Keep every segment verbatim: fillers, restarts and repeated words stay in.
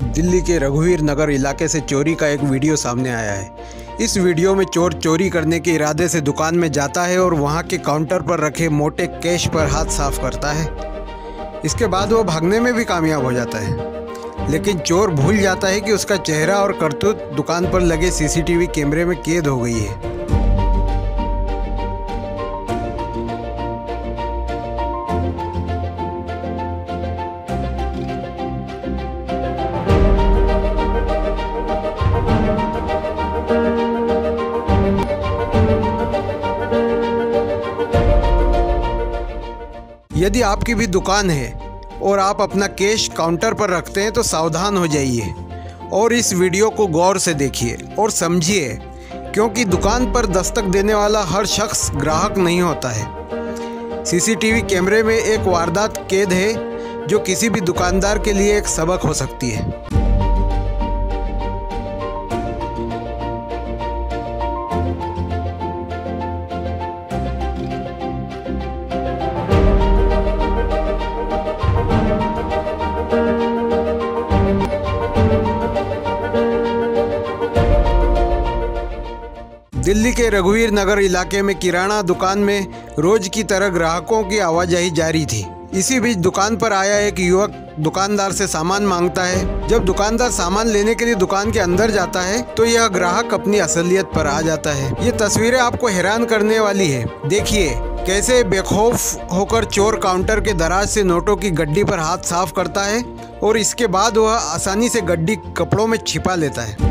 दिल्ली के रघुवीर नगर इलाके से चोरी का एक वीडियो सामने आया है। इस वीडियो में चोर चोरी करने के इरादे से दुकान में जाता है और वहां के काउंटर पर रखे मोटे कैश पर हाथ साफ करता है। इसके बाद वो भागने में भी कामयाब हो जाता है, लेकिन चोर भूल जाता है कि उसका चेहरा और करतूत दुकान पर लगे सीसीटीवी कैमरे में कैद हो गई है। यदि आपकी भी दुकान है और आप अपना कैश काउंटर पर रखते हैं तो सावधान हो जाइए और इस वीडियो को गौर से देखिए और समझिए, क्योंकि दुकान पर दस्तक देने वाला हर शख्स ग्राहक नहीं होता है। सीसीटीवी कैमरे में एक वारदात कैद है जो किसी भी दुकानदार के लिए एक सबक हो सकती है। दिल्ली के रघुवीर नगर इलाके में किराना दुकान में रोज की तरह ग्राहकों की आवाजाही जारी थी। इसी बीच दुकान पर आया एक युवक दुकानदार से सामान मांगता है। जब दुकानदार सामान लेने के लिए दुकान के अंदर जाता है तो यह ग्राहक अपनी असलियत पर आ जाता है। ये तस्वीरें आपको हैरान करने वाली है। देखिए कैसे बेखौफ होकर चोर काउंटर के दराज से नोटों की गड्डी पर हाथ साफ करता है और इसके बाद वह आसानी से गड्डी कपड़ों में छिपा लेता है।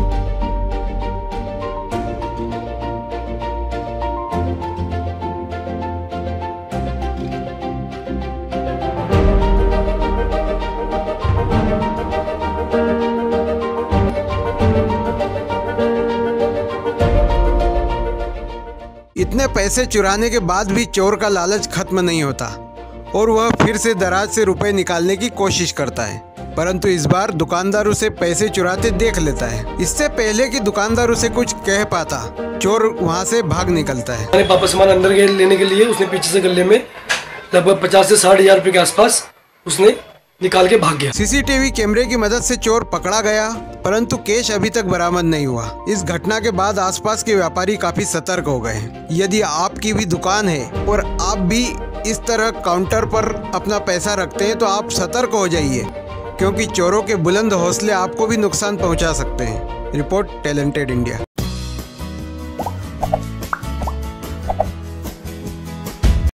इतने पैसे चुराने के बाद भी चोर का लालच खत्म नहीं होता और वह फिर से दराज से रुपए निकालने की कोशिश करता है, परंतु इस बार दुकानदार उसे पैसे चुराते देख लेता है। इससे पहले कि दुकानदार उसे कुछ कह पाता, चोर वहां से भाग निकलता है। मैंने पापा सामान अंदर गए लेने के लिए, उसने पीछे से गले में लगभग पचास से साठ हजार रुपए के आसपास उसने निकाल के भाग गया। सीसीटीवी कैमरे की मदद से चोर पकड़ा गया, परंतु कैश अभी तक बरामद नहीं हुआ। इस घटना के बाद आसपास के व्यापारी काफी सतर्क हो गए। यदि आपकी भी दुकान है और आप भी इस तरह काउंटर पर अपना पैसा रखते हैं तो आप सतर्क हो जाइए, क्योंकि चोरों के बुलंद हौसले आपको भी नुकसान पहुंचा सकते हैं। Report talented India.